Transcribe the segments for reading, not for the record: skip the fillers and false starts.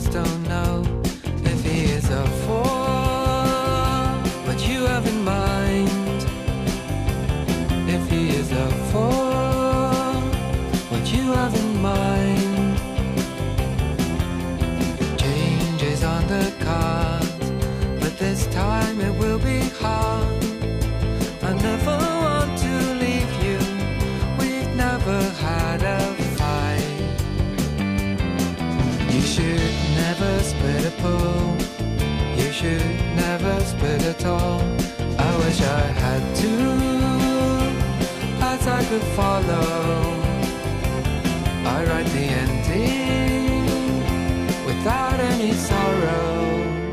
just don't know if he is a fool. What you have in mind? If he is a fool, what you have in mind? Change is on the cards, but this time it will be hard. I never want to leave you. We've never had a fight. You should never split a pool. You should never split at all. I wish I had two paths I could follow. I write the ending without any sorrow.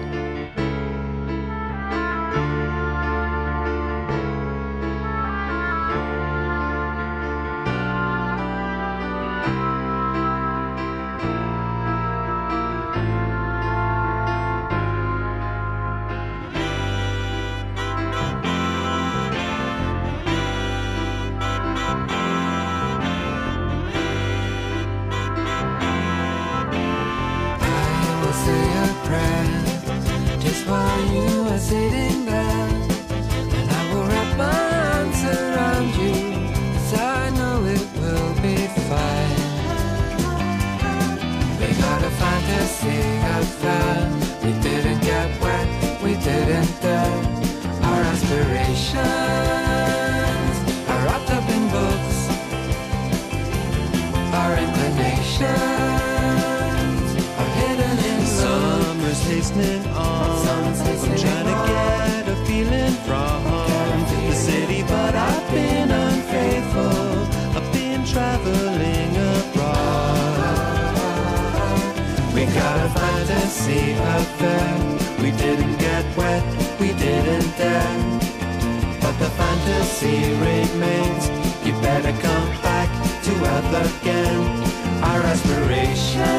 Say a prayer just while you are sitting there, and I will wrap my arms around you, 'cause I know it will be fine. We got a fantasy affair. We didn't get wet, we didn't dare. Our aspirations are wrapped up in books. Our inclinations hastening on. I'm trying to get a feeling from the city, but I've been unfaithful. I've been traveling abroad. We got a fantasy affair. We didn't get wet, we didn't dare. But the fantasy remains. You better come back to earth again. Our aspirations